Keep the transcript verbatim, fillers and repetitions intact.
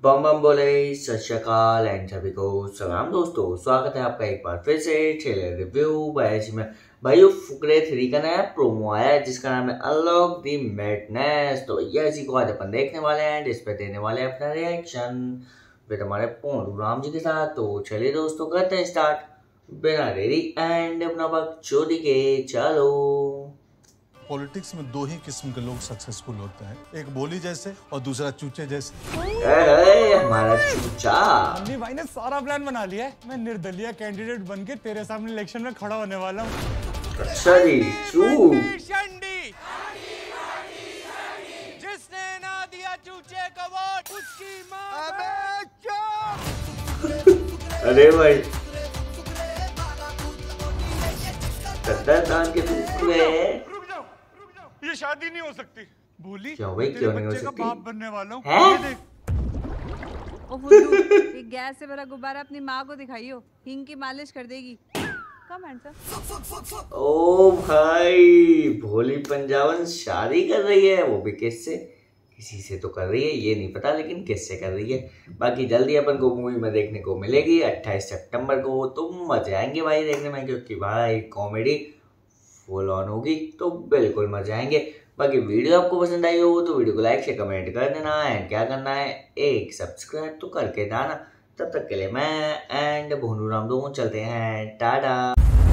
बम बम बोले सत श्री अकाल एंड सभी को सलाम दोस्तों, स्वागत है आपका एक बार फिर से ट्रेलर रिव्यू बाय में। भाई फुकरे थ्री का नया प्रोमो आया है जिसका नाम है अनलॉक द मैडनेस। तो ये इसी को आज अपन देखने वाले हैं, इस पे देने वाले हैं अपना रिएक्शन फिर हमारे पोंडू राम जी के साथ। तो चलिए दोस्तों करते हैं स्टार्ट बिना देरी एंड अपना वक्त चोरी के। चलो पॉलिटिक्स में दो ही किस्म के लोग सक्सेसफुल होते हैं, एक बोली जैसे और दूसरा चूचे जैसे। ए, हमारा चूचा मम्मी भाई ने सारा प्लान बना लिया है। मैं निर्दलीय कैंडिडेट बन के तेरे सामने इलेक्शन में खड़ा होने वाला हूँ। अच्छा जी चू जिसने ना दिया चूचे का वोट उसकी मां। अरे भाई दान के दूध में ये शादी नहीं हो सकती। बोली क्यों भाई, क्यों नहीं हो बच्चे का सकती? बाप बनने वाला हूँ। हैं? ये देख। ओ फुल्लू, ये गैस से भरा गुब्बारा अपनी माँ को दिखाइयो, हिंग की मालिश कर देगी। कम हैंडसम। ओ भाई भोली पंजाबन शादी कर रही है, वो भी किससे? किसी से तो कर रही है, ये नहीं पता लेकिन किससे कर रही है। बाकी जल्दी अपन को मूवी में देखने को मिलेगी अट्ठाईस सितंबर को। तो मजे आएंगे भाई देखने में, क्योंकि भाई कॉमेडी फुल ऑन होगी तो बिल्कुल मजे आएंगे। बाकी वीडियो आपको पसंद आई हो तो वीडियो को लाइक से कमेंट कर देना एंड क्या करना है एक सब्सक्राइब तो करके जाना। तब तक के लिए मैं एंड भोनू राम दोनों चलते हैं, टाटा।